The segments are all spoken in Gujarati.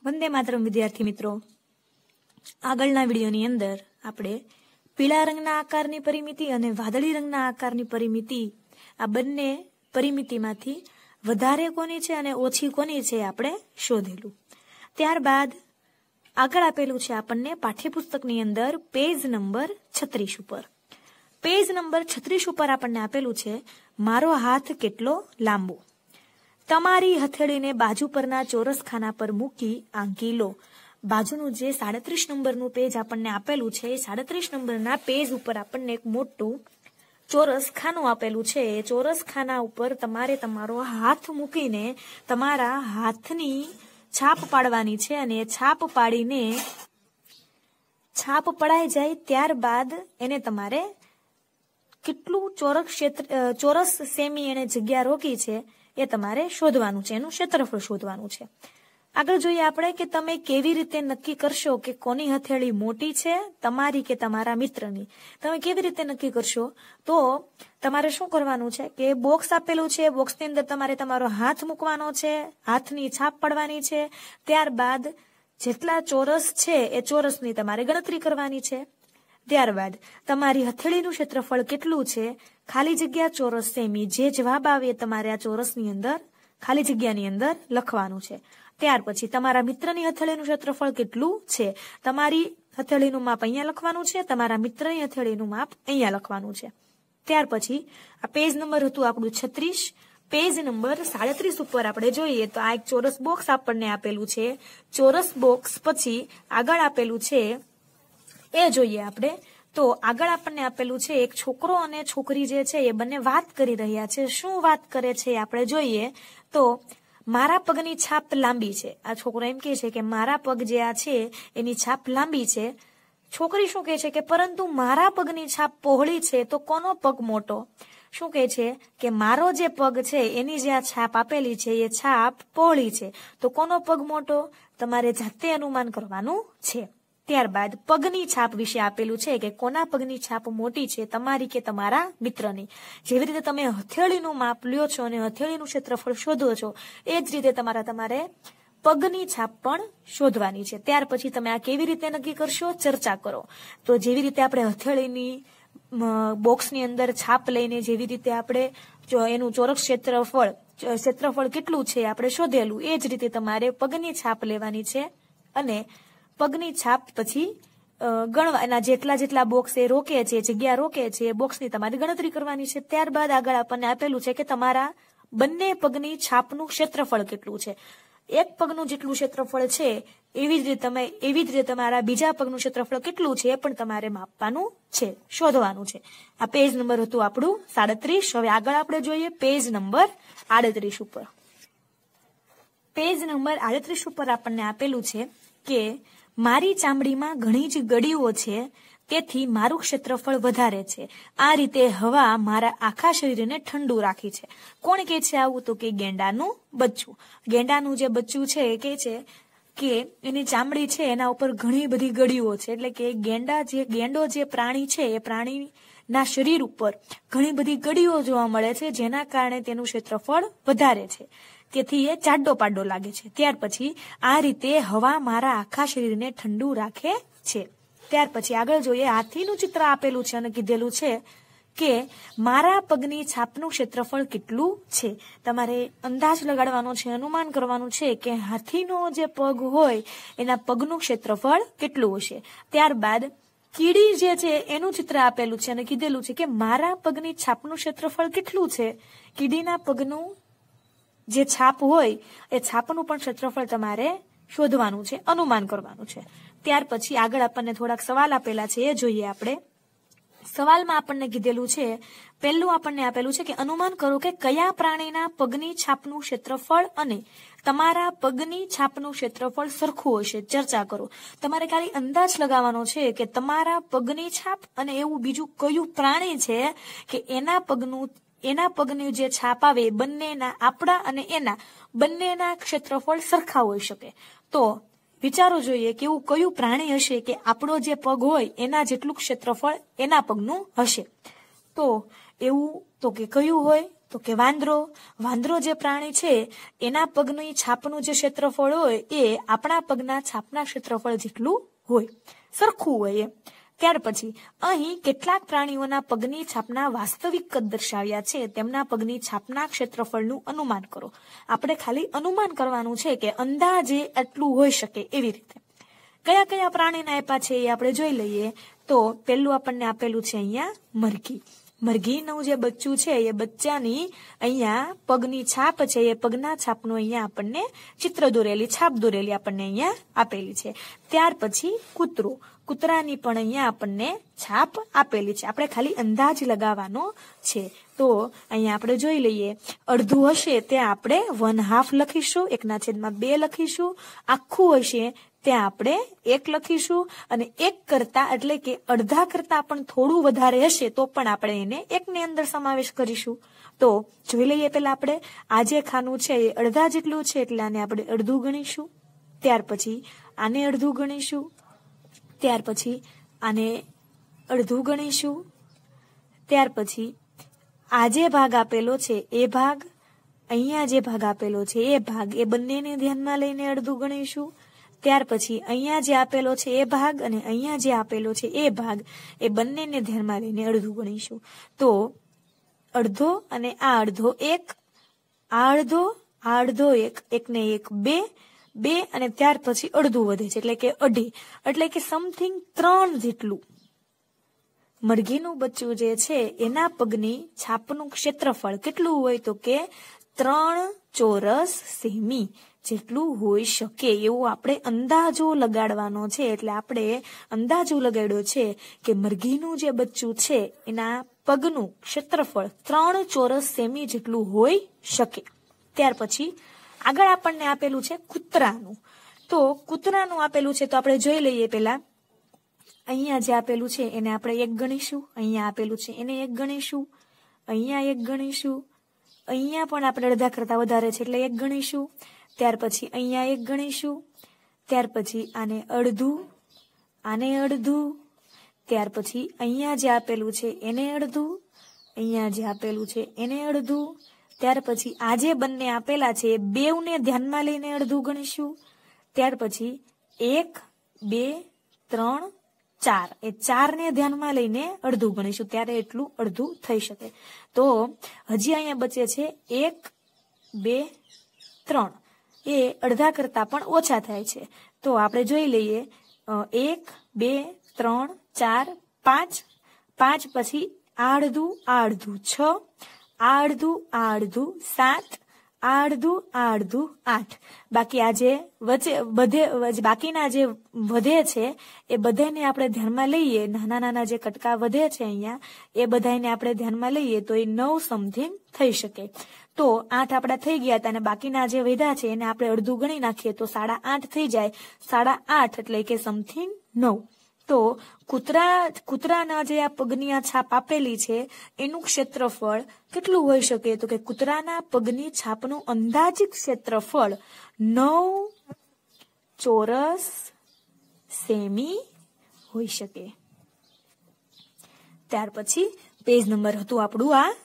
વંદે માતરમ વિદ્યાર્થી મિત્રો, આગળના વિડીયોની અંદર આપણે પીળા રંગના આકારની પરિમિતિ અને વાદળી રંગના આકારની પરિમિતિ આ બંને પરિમિતિમાંથી વધારે કોની છે અને ઓછી કોની છે આપણે શોધેલું. ત્યારબાદ આગળ આપેલું છે આપણને પાઠ્યપુસ્તકની અંદર પેજ નંબર 36 ઉપર. પેજ નંબર 36 ઉપર આપણને આપેલું છે મારો હાથ કેટલો લાંબો. તમારી હથેળીને બાજુ પરના ચોરસ ખાના પર મૂકી આંકી લો. બાજુનું જે 37 નંબરનું પેજ આપણને આપેલું છે એ 37 નંબરના પેજ ઉપર આપણને એક મોટું ચોરસ ખાનું આપેલું છે. એ ચોરસ ખાના ઉપર તમારે તમારો હાથ મૂકીને તમારા હાથની છાપ પાડવાની છે અને એ છાપ પાડીને છાપ પડાઈ જાય ત્યારબાદ એને તમારે કેટલું ચોરસ સેમી એને જગ્યા રોકી છે એ તમારે શોધવાનું છે, એનું ક્ષેત્રફળ શોધવાનું છે. આગળ જોઈએ આપણે કે તમે કેવી રીતે નક્કી કરશો કે કોની હથેળી મોટી છે, તમારી કે તમારા મિત્રની. તમે કેવી રીતે નક્કી કરશો? તો તમારે શું કરવાનું છે કે બોક્સ આપેલું છે, બોક્સની અંદર તમારે તમારો હાથ મૂકવાનો છે, હાથની છાપ પડવાની છે. ત્યારબાદ જેટલા ચોરસ છે એ ચોરસની તમારે ગણતરી કરવાની છે. ત્યારબાદ તમારી હથેળીનું ક્ષેત્રફળ કેટલું છે, ખાલી જગ્યા ચોરસ સેમી, જે જવાબ આવે તમારે આ ચોરસની અંદર ખાલી જગ્યાની અંદર લખવાનું છે. ત્યાર પછી તમારા મિત્રની હથેળીનું ક્ષેત્રફળ કેટલું છે, તમારી હથેળીનું માપ અહીંયા લખવાનું છે, તમારા મિત્રની હથેળીનું માપ અહીંયા લખવાનું છે. ત્યાર પછી આ પેજ નંબર હતું આપણું 36. પેજ નંબર 37 ઉપર આપણે જોઈએ તો આ એક ચોરસ બોક્સ આપણને આપેલું છે. ચોરસ બોક્સ પછી આગળ આપેલું છે એ જોઈએ આપણે. તો આગળ આપણને આપેલું છે એક છોકરો અને છોકરી જે છે એ બંને વાત કરી રહ્યા છે. શું વાત કરે છે આપણે જોઈએ તો મારા પગની છાપ લાંબી છે. આ છોકરો એમ કહે છે કે મારા પગ જે આ છે એની છાપ લાંબી છે. છોકરી શું કહે છે કે પરંતુ મારા પગની છાપ પહોળી છે, તો કોનો પગ મોટો? શું કહે છે કે મારો જે પગ છે એની જે આ છાપ આપેલી છે એ છાપ પહોળી છે, તો કોનો પગ મોટો? તમારે જાતે અનુમાન કરવાનું છે. ત્યારબાદ પગની છાપ વિશે આપેલું છે કે કોના પગની છાપ મોટી છે, તમારી કે તમારા મિત્રની. જેવી રીતે તમે હથેળીનું માપ લ્યો છો અને હથેળીનું ક્ષેત્રફળ શોધો છો એ જ રીતે તમારે પગની છાપ પણ શોધવાની છે. ત્યાર પછી તમે આ કેવી રીતે નક્કી કરશો? ચર્ચા કરો. તો જેવી રીતે આપણે હથેળીની બોક્સની અંદર છાપ લઈને જેવી રીતે આપણે એનું ચોરસ ક્ષેત્રફળ કેટલું છે આપણે શોધેલું, એ જ રીતે તમારે પગની છાપ લેવાની છે અને પગની છાપ પછી ગણવા, એના જેટલા બોક્સ એ રોકે છે, જગ્યા રોકે છે, એ બોક્સની તમારે ગણતરી કરવાની છે. ત્યારબાદ આગળ આપણને આપેલું છે કે તમારા બંને પગની છાપનું ક્ષેત્રફળ કેટલું છે. એક પગનું જેટલું ક્ષેત્રફળ છે એવી જ રીતે તમારા બીજા પગનું ક્ષેત્રફળ કેટલું છે એ પણ તમારે માપવાનું છે, શોધવાનું છે. આ પેજ નંબર હતું આપણું 37. હવે આગળ આપણે જોઈએ પેજ નંબર 38 ઉપર. પેજ નંબર 38 ઉપર આપણને આપેલું છે કે મારી ચામડીમાં ઘણી જ ગળીઓ છે, તેથી મારું ક્ષેત્રફળ વધારે છે. આ રીતે હવા મારા આખા શરીરને ઠંડુ રાખી છે. કોણ કે છે આવું? તો કે ગેંડાનું બચ્ચું. ગેંડાનું જે બચ્ચું છે એ કે છે કે એની ચામડી છે એના ઉપર ઘણી બધી ગળીઓ છે, એટલે કે ગેંડો જે પ્રાણી છે એ પ્રાણીના શરીર ઉપર ઘણી બધી ગળીઓ જોવા મળે છે, જેના કારણે તેનું ક્ષેત્રફળ વધારે છે, તેથી એ જાડો પાડો લાગે છે. ત્યાર પછી આ રીતે હવા મારા આખા શરીરને ઠંડુ રાખે છે. ત્યાર પછી આગળ જોઈએ હાથીનું ચિત્ર આપેલું છે અને કીધેલું છે કે મારા પગની છાપનું ક્ષેત્રફળ કેટલું છે. તમારે અંદાજ લગાડવાનો છે, અનુમાન કરવાનું છે કે હાથીનો જે પગ હોય એના પગનું ક્ષેત્રફળ કેટલું હશે. ત્યારબાદ કીડી જે છે એનું ચિત્ર આપેલું છે અને કીધેલું છે કે મારા પગની છાપનું ક્ષેત્રફળ કેટલું છે. કીડીના પગનું જે છાપ હોય એ છાપનું પણ ક્ષેત્રફળ તમારે શોધવાનું છે, અનુમાન કરવાનું છે. ત્યાર પછી આગળ આપણને થોડાક સવાલ આપેલા છે એ જોઈએ આપણે. સવાલમાં આપણને કીધેલું છે, પહેલું આપણને આપેલું છે કે અનુમાન કરો કે કયા પ્રાણીના પગની છાપનું ક્ષેત્રફળ અને તમારા પગની છાપનું ક્ષેત્રફળ સરખું હશે. ચર્ચા કરો. તમારે ખાલી અંદાજ લગાવવાનો છે કે તમારા પગની છાપ અને એવું બીજું કયું પ્રાણી છે કે એના પગની જે છાપ આવે બંનેના, આપણા અને એના બંનેના ક્ષેત્રફળ સરખા હોઈ શકે. તો વિચારો જોઈએ કે એવું કયું પ્રાણી હશે કે આપણો જે પગ હોય એના જેટલું ક્ષેત્રફળ એના પગનું હશે. તો એવું તો કે કયું હોય? તો કે વાંદરો. વાંદરો જે પ્રાણી છે એના પગની છાપનું જે ક્ષેત્રફળ હોય એ આપણા પગના છાપના ક્ષેત્રફળ જેટલું હોય, સરખું હોય. ત્યાર પછી અહીં કેટલાક પ્રાણીઓના પગની છાપના વાસ્તવિક કદ દર્શાવ્યા છે. તેમના પગની છાપના ક્ષેત્રફળનું અનુમાન કરો. આપણે ખાલી અનુમાન કરવાનું છે કે અંદાજે આટલું હોઈ શકે એવી રીતે. કયા કયા પ્રાણીના આપ્યા છે એ આપણે જોઈ લઈએ. તો પેલું આપણને આપેલું છે અહીંયા મરઘી. મરઘીનું જે બચ્ચું છે એ બચ્ચાની અહીંયા પગની છાપ છે એ પગના છાપનું અહીંયા આપણને ચિત્ર દોરેલી, છાપ દોરેલી આપણને અહીંયા આપેલી છે. ત્યાર પછી કૂતરો. કૂતરાની પણ અહીંયા આપણને છાપ આપેલી છે. આપણે ખાલી અંદાજ લગાવવાનો છે. તો અહીંયા આપણે જોઈ લઈએ. અડધું હશે ત્યાં આપણે 1/2 લખીશું, 1/2 લખીશું. આખું હશે ત્યાં આપણે 1 લખીશું, અને 1 કરતા એટલે કે અડધા કરતા પણ થોડું વધારે હશે તો પણ આપણે એને 1 ની અંદર સમાવેશ કરીશું. તો જોઈ લઈએ પેલા આપણે આ જે ખાનું છે એ અડધા જેટલું છે એટલે આને આપણે અડધું ગણીશું. ત્યાર પછી આને અડધું ગણીશું. ત્યાર પછી આને અડધું ગણીશું. ત્યાર પછી આ જે ભાગ આપેલો છે એ ભાગ, અહીંયા જે ભાગ આપેલો છે એ ભાગ, એ બંનેને ધ્યાનમાં લઈને અડધું ગણીશું. ત્યાર પછી અહીંયા જે આપેલો છે એ ભાગ અને અહીંયા જે આપેલો છે એ ભાગ, એ બંનેને ધ્યાનમાં લઈને અડધું ગણીશું. તો અડધો અને આ અડધો 1, આ અડધો, આ અડધો 1, 1 ને 1 2 અને ત્યાર પછી અડધું વધે છે એટલે કે 2.5, એટલે કે સમથિંગ 3 જેટલું મરઘીનું બચ્ચું જે છે એના પગની છાપનું ક્ષેત્રફળ કેટલું હોય તો કે 3 ચોરસ સેમી જેટલું હોઈ શકે એવું આપણે અંદાજો લગાડવાનો છે. એટલે આપણે અંદાજો લગાડ્યો છે કે મરઘીનું જે બચ્ચું છે એના પગનું ક્ષેત્રફળ 3 ચોરસ સેમી જેટલું હોઈ શકે. ત્યાર પછી આગળ આપણને આપેલું છે કૂતરાનું. તો કૂતરાનું આપેલું છે તો આપણે જોઈ લઈએ પેલા. અહીંયા જે આપેલું છે એને આપણે 1 ગણીશું, અહીંયા આપેલું છે એને 1 ગણીશું, અહીંયા 1 ગણીશું, અહીંયા પણ આપણે અડધા કરતા વધારે છે એટલે 1 ગણીશું. ત્યાર પછી અહીંયા 1 ગણીશું. ત્યાર પછી આને અડધું, આને અડધું. ત્યાર પછી અહીંયા જે આપેલું છે એને અડધું, અહીંયા જે આપેલું છે એને અડધું. ત્યાર પછી આ જે બંને આપેલા છે એ બેવને ધ્યાનમાં લઈને અડધું ગણીશું. ત્યાર પછી 1 2 3 4, એ 4 ને ધ્યાનમાં લઈને અડધું ગણીશું ત્યારે એટલું અડધું થઈ શકે. તો હજી અહીંયા બચે છે 1 2 3, એ અડધા કરતા પણ ઓછા થાય છે. તો આપણે જોઈ લઈએ 1 2 3 4 5, 5 પછી આ અડધું, આ અડધું 6, આ અડધું, આ અડધું 7, આ અડધું, આ અડધું 8. બાકી આ જે બાકીના જે વધે છે એ બધાને આપણે ધ્યાનમાં લઈએ, નાના નાના જે કટકા વધે છે અહીંયા એ બધાને આપણે ધ્યાનમાં લઈએ તો એ 9 સમથિંગ થઈ શકે. તો 8 આપડા થઈ ગયા હતા અને બાકીના જે વધ્યા છે એને આપણે અડધું ગણી નાખીએ તો 8.5 થઈ જાય. 8.5 એટલે કે સમથિંગ 9. તો કૂતરાના જે આ પગની આ છાપ આપેલી છે એનું ક્ષેત્રફળ કેટલું હોઈ શકે તો કે કૂતરાના પગની છાપનું અંદાજિત ક્ષેત્રફળ 9 ચોરસ સેમી હોઈ શકે. ત્યાર પછી પેજ નંબર હતું આપણું આ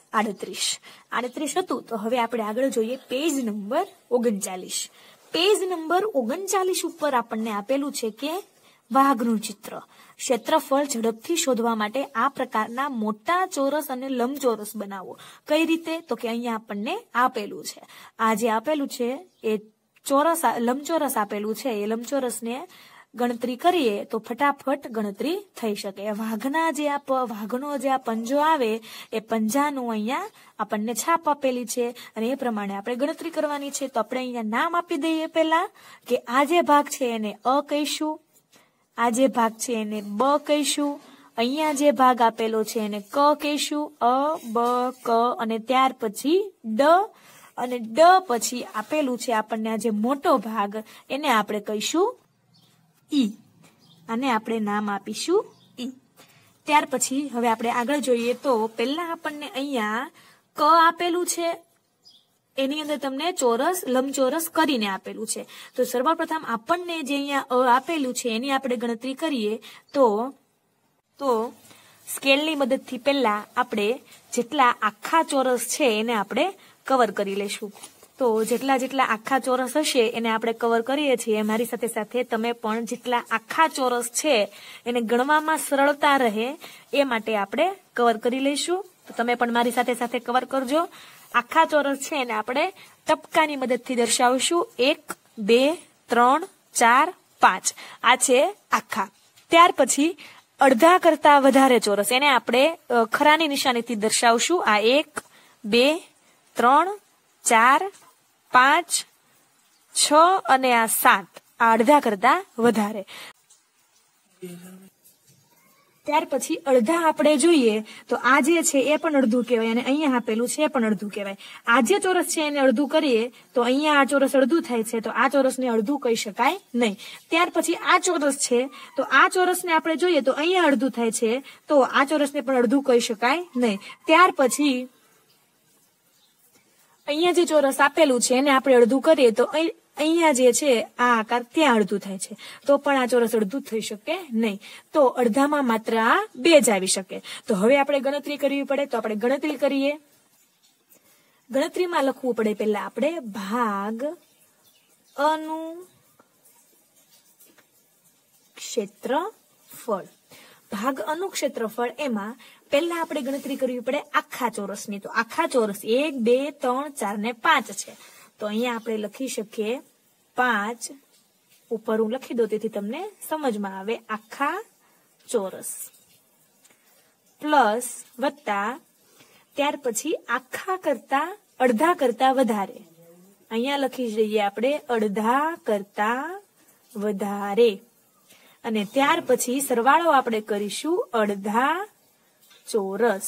38 હતું. તો હવે આપણે આગળ જોઈએ પેજ નંબર 39. પેજ નંબર 39 ઉપર આપણને આપેલું છે કે વાઘનું ચિત્ર. ક્ષેત્રફળ ઝડપથી શોધવા માટે આ પ્રકારના મોટા ચોરસ અને લંબચોરસ બનાવો. કઈ રીતે તો કે અહીંયા આપણને આપેલું છે, આ જે આપેલું છે એ ચોરસ, લંબચોરસ આપેલું છે. એ લંબચોરસને ગણતરી કરીએ તો ફટાફટ ગણતરી થઈ શકે. વાઘનો જે આ પંજો આવે એ પંજાનું અહીંયા આપણને છાપ આપેલી છે અને એ પ્રમાણે આપણે ગણતરી કરવાની છે. તો આપણે અહીંયા નામ આપી દઈએ પેલા કે આ જે ભાગ છે એને અ કહીશું, આ જે ભાગ છે એને બ કહીશું, અહીંયા જે ભાગ આપેલો છે એને ક કહીશું, અ બ ક, અને ત્યાર પછી ડ, અને ડ પછી આપેલું છે આપણને આ જે મોટો ભાગ એને આપણે કહીશું ઈ, અને આપણે નામ આપીશું ઈ. ત્યાર પછી હવે આપણે આગળ જોઈએ તો પહેલા આપણને અહીંયા ક આપેલું છે, એની અંદર તમને ચોરસ લંબચોરસ કરીને આપેલું છે. તો સર્વપ્રથમ આપણને જે અહીંયા અ આપેલું છે એની આપણે ગણતરી કરીએ તો સ્કેલની મદદથી પહેલા આપણે જેટલા આખા ચોરસ છે એને આપણે કવર કરી લઈશું. તો જેટલા આખા ચોરસ હશે એને આપણે કવર કરીએ છીએ. મારી સાથે સાથે તમે પણ જેટલા આખા ચોરસ છે એને ગણવામાં સરળતા રહે એ માટે આપણે કવર કરી લઈશું. તો તમે પણ મારી સાથે સાથે કવર કરજો. આખા ચોરસ છે એને આપણે ટપકાની મદદથી દર્શાવશું. 1 2 3 4 5 આ છે આખા. ત્યાર પછી અડધા કરતા વધારે ચોરસ એને આપણે ખરાની નિશાનીથી દર્શાવશું. આ 1 2 3 4 5 6 અને આ 7 આ અડધા કરતા વધારે. ત્યાર પછી અડધા આપણે જોઈએ તો આ જે છે એ પણ અડધું કહેવાય અને અહીંયા આપેલું છે એ પણ અડધું કહેવાય. આ જે ચોરસ છે એને અડધું કરીએ તો અહીંયા આ ચોરસ અડધું થાય છે, તો આ ચોરસને અડધું કહી શકાય નહીં. ત્યાર પછી આ ચોરસ છે તો આ ચોરસને આપણે જોઈએ તો અહીંયા અડધું થાય છે, તો આ ચોરસને પણ અડધું કહી શકાય નહીં. ત્યાર પછી અહીંયા જે ચોરસ આપેલું છે એને આપણે અડધું કરીએ તો અહીંયા જે છે આ આકાર ત્યાં અડધું થાય છે, તો પણ આ ચોરસ અડધું થઈ શકે નહીં. તો અડધામાં માત્ર આ 2 જ આવી શકે. તો હવે આપણે ગણતરી કરવી પડે. તો આપણે ગણતરી કરીએ. ગણતરીમાં લખવું પડે પહેલા આપણે ભાગ અનું ક્ષેત્રફળ. ભાગ અનું ક્ષેત્રફળ એમાં પહેલા આપણે ગણતરી કરવી પડે આખા ચોરસની. તો આખા ચોરસ 1 2 3 4 ને 5 છે. તો અહીંયા આપણે લખી શકીએ 5 ઉપર હું લખી દઉં તેથી તમને સમજમાં આવે. આખા ચોરસ પ્લસ વત્તા ત્યાર પછી આખા કરતા અડધા કરતા વધારે. અહીંયા લખી દઈએ આપણે અડધા કરતા વધારે અને ત્યાર પછી સરવાળો આપણે કરીશું અડધા ચોરસ.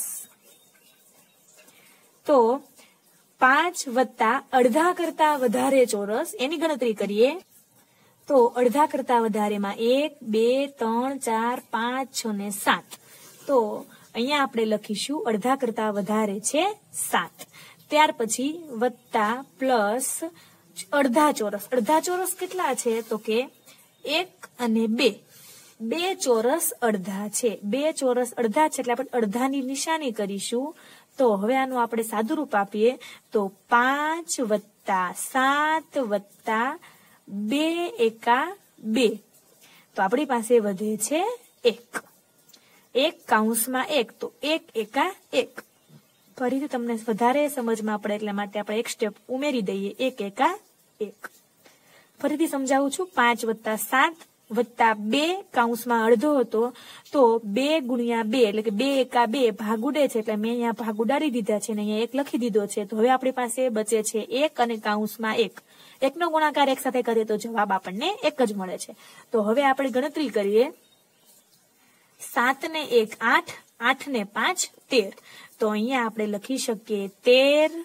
તો 5 વત્તા અડધા કરતા વધારે ચોરસ એની ગણતરી કરીએ તો અડધા કરતા વધારેમાં 1 2 3 4 5 6 ને 7. તો અહીંયા આપણે લખીશું અડધા કરતા વધારે છે 7. ત્યાર પછી વત્તા પ્લસ અડધા ચોરસ. અડધા ચોરસ કેટલા છે તો કે 1 અને 2. 2 ચોરસ અડધા છે. 2 ચોરસ અડધા છે એટલે આપણે અડધાની નિશાની કરીશું. તો હવે આનું આપણે સાદું રૂપ આપીએ તો 5 વત્તા 7 વત્તા 2 એકા 2. તો આપણી પાસે વધે છે 1. 1 કૌંસમાં 1 તો 1 એકા 1. ફરીથી તમને વધારે સમજમાં પડે એટલા માટે આપણે એક સ્ટેપ ઉમેરી દઈએ. 1 એકા 1. ફરીથી સમજાવું છું. 5 વત્તા 7 વત્તા 2 કૌંસમાં અડધો હતો તો 2 ગુણ્યા 2 એટલે કે 2 એકા 2 ભાગ ઉડે છે એટલે મેં અહીંયા ભાગ ઉડાડી દીધા છે અને અહીંયા 1 લખી દીધો છે. તો હવે આપણી પાસે બચે છે 1 અને કૌંસમાં 1. 1 નો ગુણાકાર 1 સાથે કરીએ તો જવાબ આપણને 1 જ મળે છે. તો હવે આપણે ગણતરી કરીએ. 7 ને 1 8, 8 ને 5 13. તો અહીંયા આપણે લખી શકીએ 13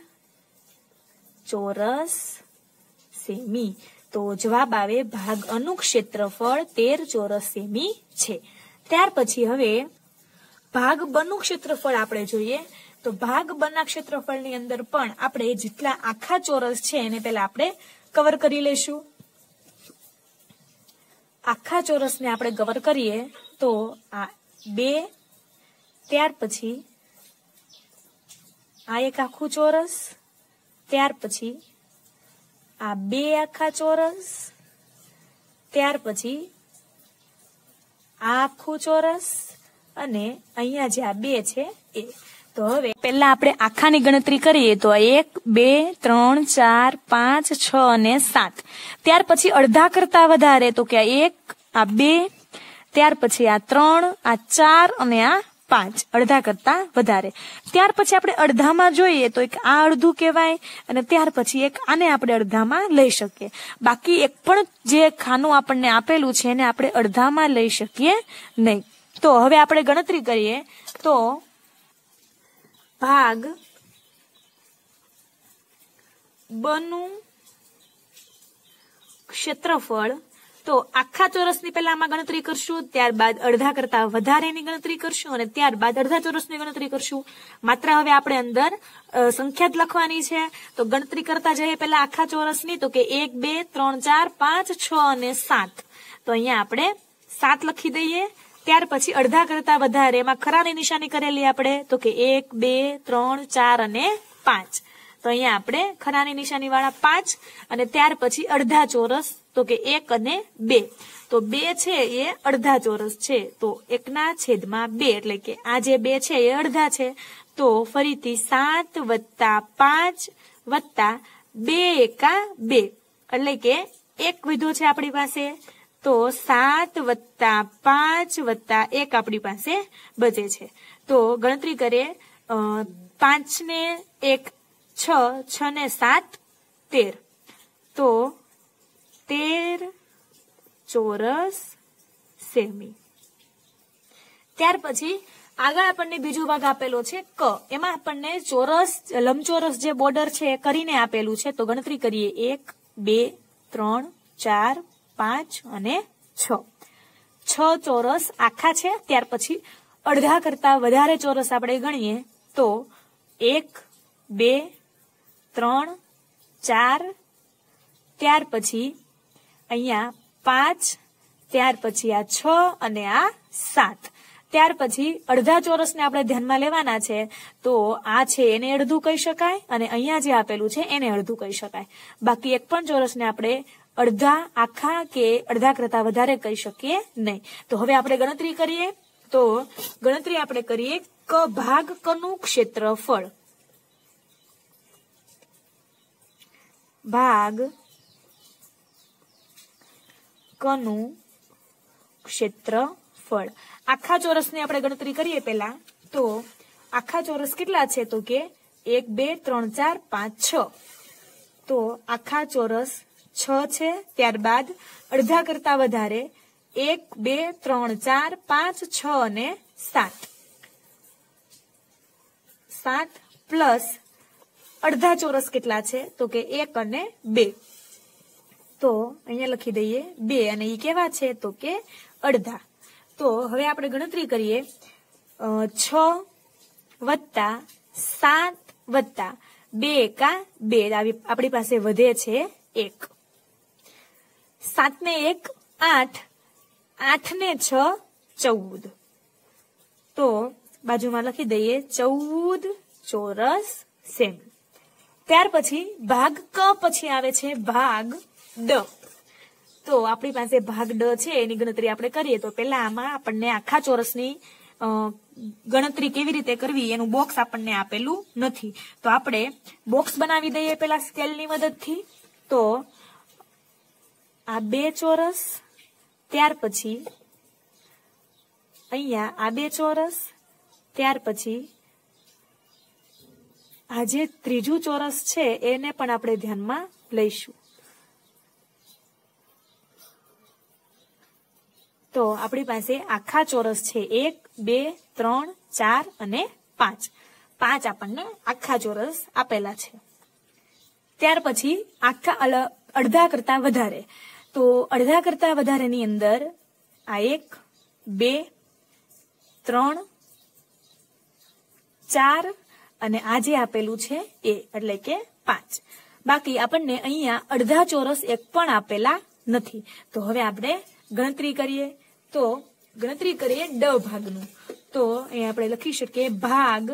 ચોરસ સેમી. તો જવાબ આવે ભાગ અનું ક્ષેત્રફળ 13 ચોરસ સેમી છે. ત્યાર પછી હવે ભાગ બનું ક્ષેત્રફળ આપણે જોઈએ. તો ભાગ બના ક્ષેત્રફળની અંદર પણ આપણે જેટલા આખા ચોરસ છે એને પહેલા આપણે કવર કરી લઈશું. આખા ચોરસને આપણે કવર કરીએ તો આ 2, ત્યાર પછી આ એક આખું ચોરસ, ત્યાર પછી આ 2 આખા ચોરસ, ત્યાર પછી આ આખું ચોરસ અને અહીંયા જે આ 2 છે એ. તો હવે પહેલા આપણે આખાની ગણતરી કરીએ તો 1 2 3 4 5 6 અને 7. ત્યાર પછી અડધા કરતા વધારે તો કે 1 આ 2, ત્યાર પછી આ 3 આ 4 અને આ 5 અડધા કરતા વધારે. ત્યાર પછી આપણે અડધામાં જોઈએ તો એક આ અડધું કહેવાય અને ત્યાર પછી એક આને આપણે અડધામાં લઈ શકીએ. બાકી એક પણ જે ખાનું આપણને આપેલું છે એને આપણે અડધામાં લઈ શકીએ નહીં. તો હવે આપણે ગણતરી કરીએ તો ભાગ બનું ક્ષેત્રફળ. તો આખા ચોરસની પહેલા આમાં ગણતરી કરશું, ત્યારબાદ અડધા કરતા વધારેની ગણતરી કરશું અને ત્યારબાદ અડધા ચોરસની ગણતરી કરશું. માત્ર હવે આપણે અંદર સંખ્યા જ લખવાની છે. તો ગણતરી કરતા જઈએ પહેલા આખા ચોરસની તો કે 1 2 3 4 5 6 અને 7. તો અહીંયા આપણે 7 લખી દઈએ. ત્યાર પછી અડધા કરતા વધારે એમાં ખરાની નિશાની કરેલી આપણે તો કે 1 2 3 4 અને 5 તો અહીંયા આપણે ખરાની નિશાની વાળા 5 અને ત્યાર પછી અડધા ચોરસ તો કે 1 અને 2 તો 2 છે એ અડધા ચોરસ છે તો 1 ના છેદમાં 2 એટલે કે આ જે 2 છે એ અડધા છે તો ફરીથી 7 વત્તા 5 વત્તા 2 એકા 2 એટલે કે 1 વિધો છે આપણી પાસે તો 7 વત્તા 5 વત્તા 1 આપણી પાસે બચે છે તો ગણતરી કરીએ 5 ને 1 6 6 ને 7 13 તો 13 ચોરસ સેમી ત્યાર પછી આગળ આપણને બીજો ભાગ આપેલો છે ક એમાં આપણને ચોરસ લંબચોરસ જે બોર્ડર છે એ કરીને આપેલું છે તો ગણતરી કરીએ 1 2 3 4 5 અને 6 ચોરસ આખા છે ત્યાર પછી અડધા કરતા વધારે ચોરસ આપણે ગણીએ તો 1 2 3 4 ત્યાર પછી અહીંયા 5 ત્યાર પછી આ 6 અને આ 7 ત્યાર પછી અડધા ચોરસને આપણે ધ્યાનમાં લેવાના છે તો આ છે એને અડધું કહી શકાય અને અહીંયા જે આપેલું છે એને અડધું કહી શકાય બાકી એક પણ ચોરસને આપણે અડધા આખા કે અડધા કરતા વધારે કહી શકીએ નહીં તો હવે આપણે ગણતરી કરીએ તો ગણતરી આપણે કરીએ ક ભાગ કનું ક્ષેત્રફળ ભાગ કનું ક્ષેત્રફળ આખા ચોરસની આપણે ગણતરી કરીએ પહેલા તો આખા ચોરસ કેટલા છે તો કે 1 2 3 4 5 6 તો આખા ચોરસ 6 છે ત્યારબાદ અડધા કરતા વધારે 1 2 3 4 5 6 અને 7 પ્લસ અડધા ચોરસ કેટલા છે તો કે 1 અને 2 તો અહીંયા લખી દઈએ 2 અને એ કેવા છે તો કે અડધા તો હવે આપણે ગણતરી કરીએ 6 વત્તા 7 વત્તા 2 એકા 2 આપણી પાસે વધે છે 1 7 ને 1 8 8 ને 6 14 તો બાજુમાં લખી દઈએ 14 ચોરસ સેમી ત્યાર પછી ભાગ ક પછી આવે છે ભાગ ડ તો આપણી પાસે ભાગ ડ છે એની ગણતરી આપણે કરીએ તો પહેલા આમાં આપણને આખા ચોરસની ગણતરી કેવી રીતે કરવી એનું બોક્સ આપણને આપેલું નથી તો આપણે બોક્સ બનાવી દઈએ પેલા સ્કેલની મદદથી તો આ 2 ચોરસ ત્યાર પછી અહીંયા આ 2 ચોરસ ત્યાર પછી આ જે ત્રીજું ચોરસ છે એને પણ આપણે ધ્યાનમાં લઈશું તો આપણી પાસે આખા ચોરસ છે 1 2 3 4 અને 5 આપણને આખા ચોરસ આપેલા છે ત્યાર પછી આખા અડધા કરતા વધારે તો અડધા કરતા વધારેની અંદર આ 1 2 3 4 અને આ જે આપેલું છે એ એટલે કે 5 બાકી આપણને અહીંયા અડધા ચોરસ એક પણ આપેલા નથી તો હવે આપણે ગણતરી કરીએ તો ગણતરી કરીએ ડ ભાગનું તો અહીંયા આપણે લખી શકીએ ભાગ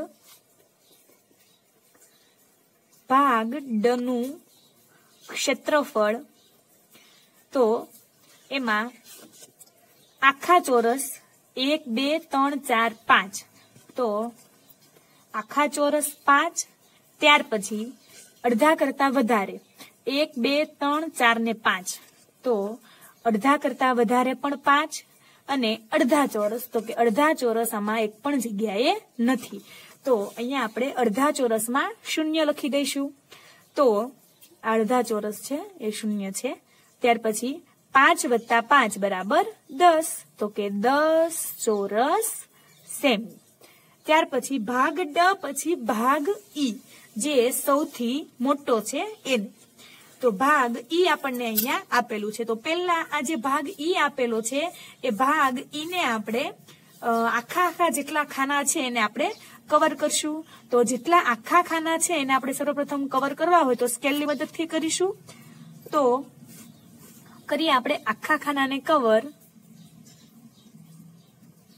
ડ નું ક્ષેત્રફળ તો એમાં આખા ચોરસ 1 2 3 4 5 તો આખા ચોરસ 5 ત્યાર પછી અડધા કરતા વધારે 1 2 3 4 ને 5 તો અડધા કરતા વધારે પણ 5 અને અડધા ચોરસ તો કે અડધા ચોરસ આમાં એક પણ જગ્યાએ નથી તો અહીંયા આપણે અડધા ચોરસમાં 0 લખી દઈશું તો અડધા ચોરસ છે એ 0 છે ત્યાર પછી 5 વત્તા 5 બરાબર 10 તો કે 10 ચોરસ સેમી ત્યાર પછી ભાગ ડ પછી ભાગ ઈ જે સૌથી મોટો છે એને તો ભાગ ઈ આપણને અહીંયા આપેલું છે તો પહેલા આ જે ભાગ ઈ આપેલો છે એ ભાગ ઈ ને આપણે આખા જેટલા ખાના છે એને આપણે કવર કરશું તો જેટલા આખા ખાના છે એને આપણે સર્વપ્રથમ કવર કરવા હોય તો સ્કેલની મદદથી કરીશું તો કરીએ આપણે આખા ખાનાને કવર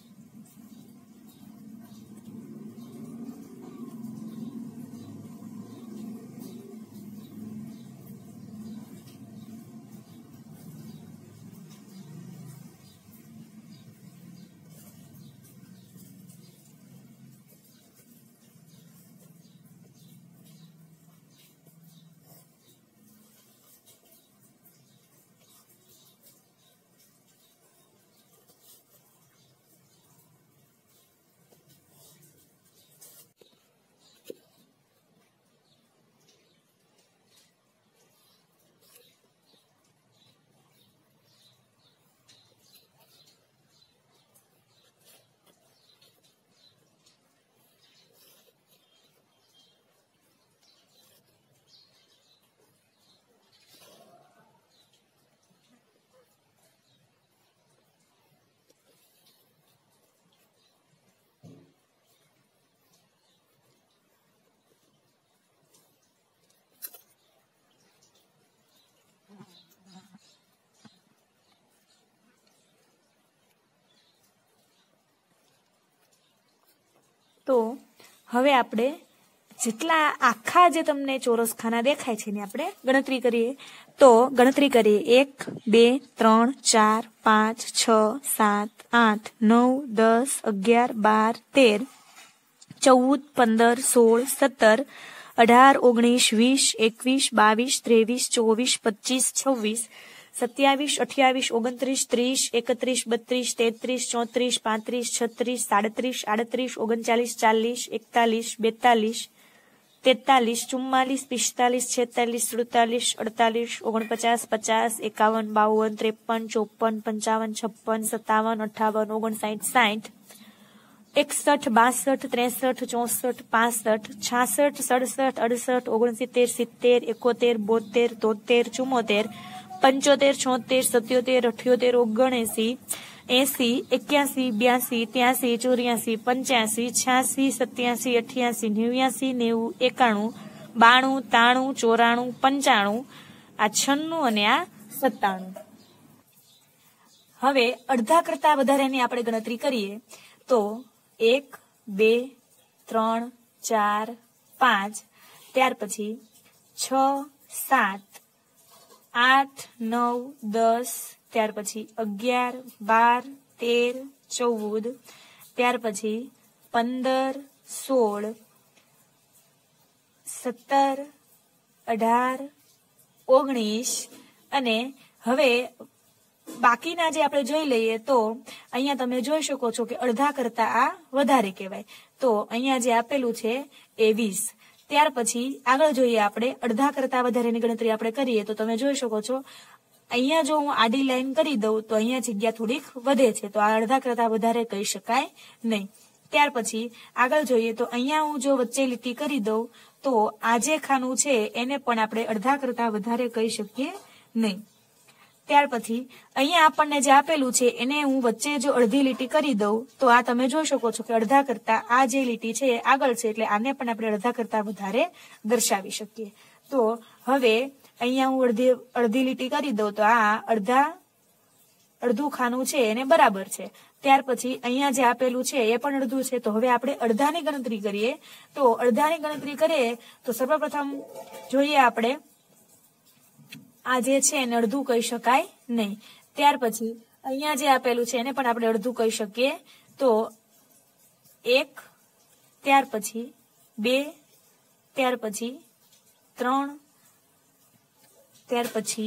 તો હવે આપણે જેટલા આખા જે તમને ચોરસ ખાના દેખાય છે એની આપણે ગણતરી કરીએ. તો ગણતરી કરીએ 1 2 3 4 5 6 7 8 9 10 11 12 13 14 15 16 17 18 19 20 21 22 23 24 25 26 27 28 29 30 31 32 33 34 35 36 37 38 39 40 41 42 43 44 45 46 47 48 49 50 51 52 53 54 55 56 57 58 59 60 61 62 63 64 65 66 67 68 69 70 71 72 73 74 75 76 77 78 80 81 82 83 84 85 86 87 88 89 90 91 92 93 94 95 આ 96 અને આ 97. હવે અડધા કરતા વધારેની આપણે ગણતરી કરીએ તો 1 2 3 4 5 ત્યાર પછી 6 7 8 9 10 ત્યાર પછી 11 12 13 14 ત્યાર પછી 15 16 17 18 19 અને હવે બાકીના જે આપણે જોઈ લઈએ તો અહીંયા તમે જોઈ શકો છો કે અડધા કરતા આ વધારે કહેવાય. તો અહીંયા જે આપેલું છે એ 20. ત્યાર પછી આગળ જોઈએ આપણે અડધા કરતા વધારેની ગણતરી આપણે કરીએ તો તમે જોઈ શકો છો અહીંયા જો હું આડી લાઈન કરી દઉં તો અહીંયા જગ્યા થોડીક વધે છે, તો આ અડધા કરતા વધારે કહી શકાય નહીં. ત્યાર પછી આગળ જોઈએ તો અહીંયા હું જો વચ્ચે લીટી કરી દઉં તો આ જે ખાનું છે એને પણ આપણે અડધા કરતા વધારે કહી શકીએ નહીં. ત્યાર પછી અહીંયા આપણને જે આપેલું છે એને હું વચ્ચે જો અડધી લીટી કરી દઉં તો આ તમે જોઈ શકો છો કે અડધા કરતા આ જે લીટી છે એ આગળ છે, એટલે આને પણ આપણે અડધા કરતા વધારે દર્શાવી શકીએ. તો હવે અહીંયા હું અડધી લીટી કરી દઉં તો આ અડધું ખાનું છે એને બરાબર છે. ત્યાર પછી અહીંયા જે આપેલું છે એ પણ અડધું છે. તો હવે આપણે અડધાની ગણતરી કરીએ. તો અડધાની ગણતરી કરીએ તો સર્વપ્રથમ જોઈએ આપણે આ જે છે એને અડધું કહી શકાય નહીં. ત્યાર પછી અહીંયા જે આપેલું છે એને પણ આપણે અડધું કહી શકીએ. તો 1 ત્યાર પછી 2 ત્યાર પછી 3 ત્યાર પછી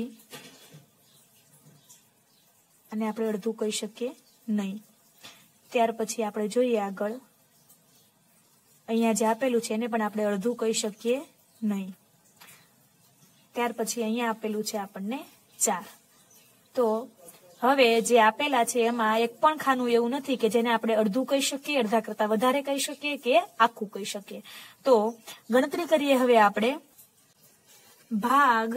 અને આપણે અડધું કહી શકીએ નહીં. ત્યાર પછી આપણે જોઈએ આગળ અહીંયા જે આપેલું છે એને પણ આપણે અડધું કહી શકીએ નહીં. ત્યાર પછી અહીંયા આપેલું છે આપણને 4. તો હવે જે આપેલા છે એમાં એક પણ ખાનું એવું નથી કે જેને આપણે અડધું કહી શકીએ, અડધા કરતા વધારે કહી શકીએ કે આખું કહી શકીએ. તો ગણતરી કરીએ હવે આપણે ભાગ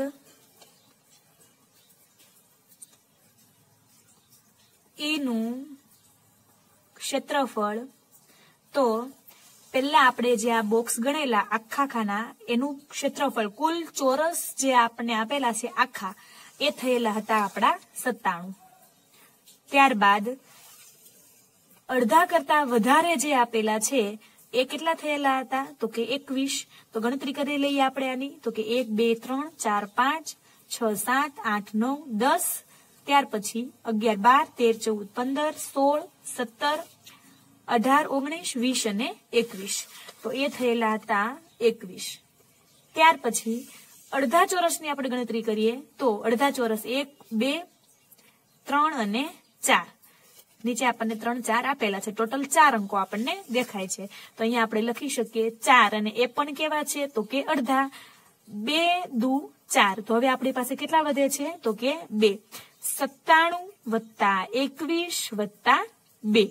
નું ક્ષેત્રફળ. તો પહેલા આપણે જે આ બોક્સ ગણેલા આખા ખાના એનું ક્ષેત્રફળ કુલ ચોરસ જે આપણને આપેલા છે આખા એ થયેલા હતા આપણા 97. ત્યારબાદ અડધા કરતા વધારે જે આપેલા છે એ કેટલા થયેલા હતા તો કે 21. તો ગણતરી કરી લઈએ આપણે આની. તો કે 1 2 3 4 5 6 7 8 9 10 ત્યાર પછી 11 12 13 14 15 16 17 18 19 20 અને 21. તો એ થયેલા હતા 21. ત્યાર પછી અડધા ચોરસની આપણે ગણતરી કરીએ તો અડધા ચોરસ 1 2 3 અને 4. નીચે આપણને 3 4 આપેલા છે. ટોટલ 4 અંકો આપણને દેખાય છે. તો અહીંયા આપણે લખી શકીએ 4 અને એ પણ કેવા છે તો કે અડધા. 2 દુ 4. તો હવે આપણી પાસે કેટલા વધે છે તો કે 2. 97 વત્તા 21 વત્તા 2.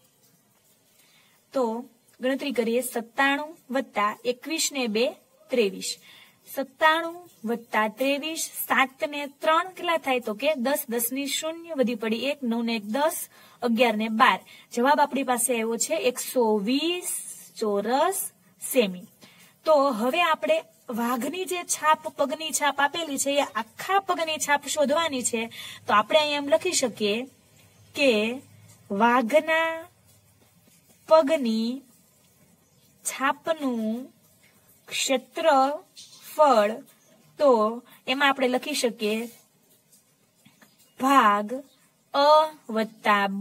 તો ગણતરી કરીએ 97 વત્તા 21 ને 2 23. 97 વત્તા 23 7 ને 3 કેટલા થાય તો કે 10 10 ની 0 વધી પડી 1 9 ને 1 10 11 ને 12. જવાબ આપણી પાસે આવ્યો છે 120 ચોરસ સેમી. તો હવે આપણે વાઘની જે છાપ પગની છાપ આપેલી છે એ આખા પગની છાપ શોધવાની છે. તો આપણે અહીંયા એમ લખી શકીએ કે વાઘના પગની છાપનું ક્ષેત્રફળ, તો એમાં આપણે લખી શકીએ ભાગ અ વત્તા બ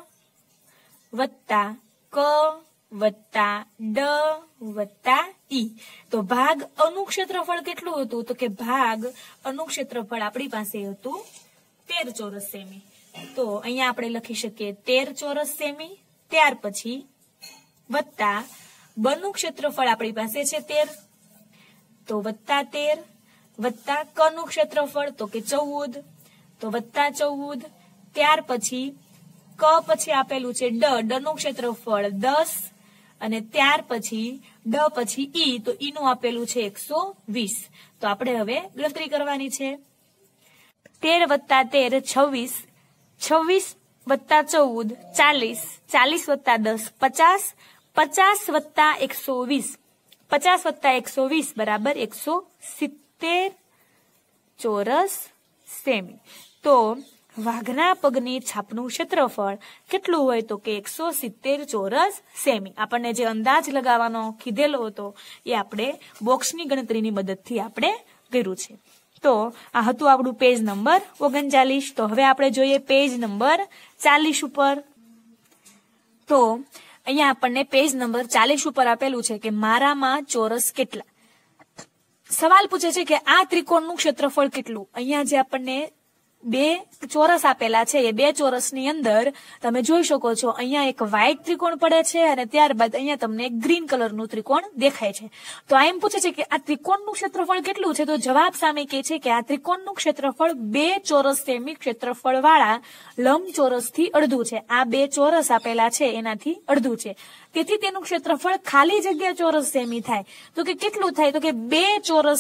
વત્તા ક વત્તા ડ વત્તા ઈ. તો ભાગ અનું ક્ષેત્રફળ કેટલું હતું? તો કે ભાગ અનું ક્ષેત્રફળ આપણી પાસે હતું 13 ચોરસ સેમી. તો અહીંયા આપણે લખી શકીએ 13 ચોરસ સેમી. ત્યાર પછી વત્તા બનું ક્ષેત્રફળ આપણી પાસે છે 13, તો વત્તા 13 વત્તા ક નું ક્ષેત્રફળ તો કે 14, તો વત્તા 14. ત્યાર પછી ક પછી આપેલું છે ડ નું ક્ષેત્રફળ 10, અને ત્યાર પછી ડ પછી ઈ, તો ઈ નું આપેલું છે 120. તો આપણે હવે ગણતરી કરવાની છે. 13 વત્તા 13 26, 26 વત્તા 14 40, 40 વત્તા 10 50, 50 વત્તા 120, 50 વત્તા 120 બરાબર 170 ચોરસ સેમી. તો વાઘના પગની છાપનું ક્ષેત્રફળ કેટલું હોય? તો કે 170 ચોરસ સેમી. આપણને જે અંદાજ લગાવવાનો કીધેલો હતો એ આપણે બોક્સની ગણતરીની મદદથી આપણે કર્યું છે. તો આ હતું આપણું પેજ નંબર 39. તો હવે આપણે જોઈએ પેજ નંબર 40 ઉપર. તો અહીંયા આપણને પેજ નંબર 40 ઉપર આપેલું છે કે મારામાં ચોરસ કેટલા. સવાલ પૂછે છે કે આ ત્રિકોણનું ક્ષેત્રફળ કેટલું. અહીંયા જે આપણને બે ચોરસ આપેલા છે, એ બે ચોરસની અંદર તમે જોઈ શકો છો અહીંયા એક વ્હાઇટ ત્રિકોણ પડે છે, અને ત્યારબાદ અહીંયા તમને ગ્રીન કલરનું ત્રિકોણ દેખાય છે. તો આ એમ પૂછે છે કે આ ત્રિકોણનું ક્ષેત્રફળ કેટલું છે? તો જવાબ સામે કહે છે કે આ ત્રિકોણનું ક્ષેત્રફળ 2 ચોરસ સેમી ક્ષેત્રફળ વાળા લંબચોરસથી અડધું છે. આ બે ચોરસ આપેલા છે એનાથી અડધું છે. તેથી તેનું ક્ષેત્રફળ ખાલી જગ્યા ચોરસ સેમી થાય. તો કે કેટલું થાય? તો કે 2 ચોરસ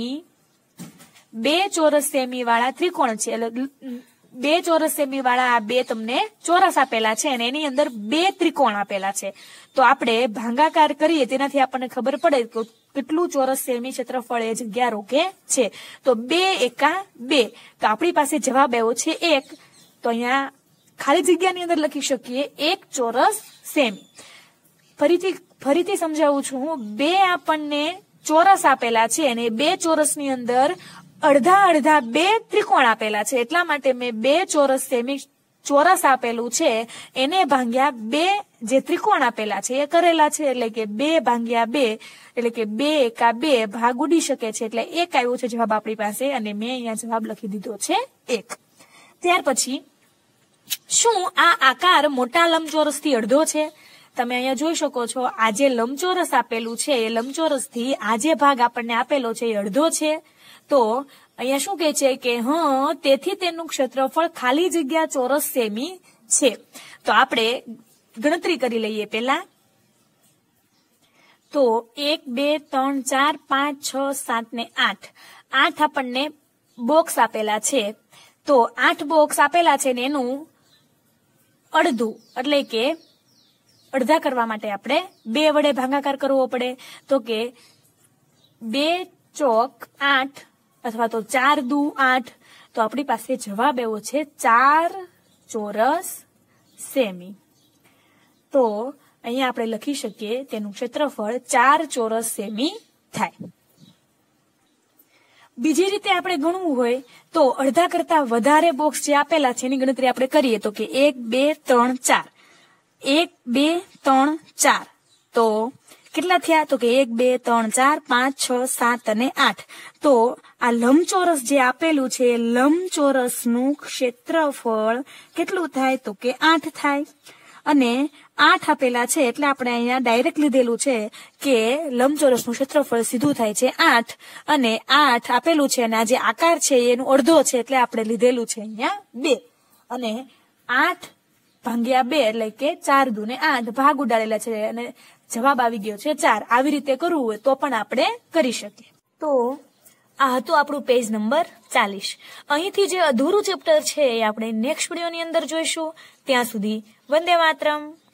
સેમી વાળા ત્રિકોણ છે, એટલે 2 ચોરસ સેમી વાળા આ બે તમને ચોરસ આપેલા છે, અને એની અંદર 2 ત્રિકોણ આપેલા છે. તો આપણે ભાગાકાર કરીએ તેનાથી આપણને ખબર પડે કે કેટલું ચોરસ સેમી ક્ષેત્રફળ એ જગ્યા રોકે છે. તો 2 એકા 2, તો આપણી પાસે જવાબ આવ્યો છે 1. તો અહીંયા ખાલી જગ્યાની અંદર લખી શકીએ 1 ચોરસ સેમી. ફરીથી સમજાવું છું, 2 આપણને ચોરસ આપેલા છે, અને 2 ચોરસની અંદર અડધા 2 ત્રિકોણ આપેલા છે. એટલા માટે મેં 2 ચોરસ સેમી ચોરસ આપેલું છે એને ભાગ્યા 2 જે ત્રિકોણ આપેલા છે એ કરેલા છે, એટલે કે 2 ભાગ્યા 2, એટલે કે 2 એકા 2, ભાગ ઉડી શકે છે, એટલે 1 આવ્યો છે જવાબ આપણી પાસે, અને મેં અહીંયા જવાબ લખી દીધો છે 1. ત્યાર પછી શું આ આકાર મોટા લંબચોરસથી અડધો છે? તમે અહીંયા જોઈ શકો છો આ જે લંબચોરસ આપેલું છે એ લંબચોરસથી આ જે ભાગ આપણને આપેલો છે એ અડધો છે. તો અહીંયા શું કહે છે કે તેથી તેનું ક્ષેત્રફળ ખાલી જગ્યા ચોરસ સેમી છે. તો આપણે ગણતરી કરી લઈએ પેલા. તો 1 2 3 4 5 6 7 ને 8 આપણને બોક્સ આપેલા છે. તો 8 બોક્સ આપેલા છે ને એનું અડધું, એટલે કે અડધા કરવા માટે આપણે 2 વડે ભાગાકાર કરવો પડે. તો કે 2 ચોક 8 અથવા તો 4 દુ 8. તો આપણી પાસે જવાબ એવો છે 4 ચોરસ સેમી. તો અહીંયા આપણે લખી શકીએ તેનું ક્ષેત્રફળ 4 ચોરસ સેમી થાય. બીજી રીતે આપણે ગણવું હોય તો અડધા કરતા વધારે બોક્સ જે આપેલા છે એની ગણતરી આપણે કરીએ. તો કે 1 2 3 4, 1 2 3 4. તો કેટલા થયા? તો કે 1 2 3 4 5 6 7 અને 8. તો આ લંબચોરસ જે આપેલું છે લંબચોરસનું ક્ષેત્રફળ કેટલું થાય? તો કે 8 થાય. અને 8 આપેલા છે એટલે આપણે અહીંયા ડાયરેક્ટ લીધેલું છે કે લંબચોરસનું ક્ષેત્રફળ સીધું થાય છે 8, અને 8 આપેલું છે, અને આ જે આકાર છે એનું અડધો છે એટલે આપણે લીધેલું છે અહીંયા 2, અને 8 ભાગ્યા 2 એટલે કે 4 દુ ને 8, ભાગ ઉડાડેલા છે અને જવાબ આવી ગયો છે 4. આવી રીતે કરવું હોય તો પણ આપણે કરી શકીએ. તો આ હતું આપણું પેજ નંબર 40. અહીંથી જે અધૂરું ચેપ્ટર છે એ આપણે નેક્સ્ટ વિડીયોની અંદર જોઈશું. ત્યાં સુધી વંદે માતરમ.